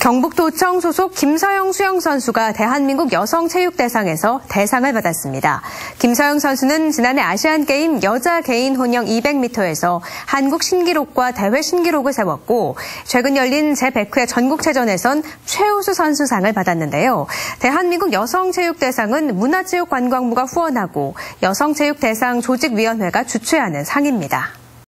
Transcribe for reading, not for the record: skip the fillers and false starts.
경북도청 소속 김서영 수영 선수가 대한민국 여성체육대상에서 대상을 받았습니다. 김서영 선수는 지난해 아시안게임 여자 개인 혼영 200m에서 한국 신기록과 대회 신기록을 세웠고 최근 열린 제100회 전국체전에선 최우수 선수상을 받았는데요. 대한민국 여성체육대상은 문화체육관광부가 후원하고 여성체육대상 조직위원회가 주최하는 상입니다.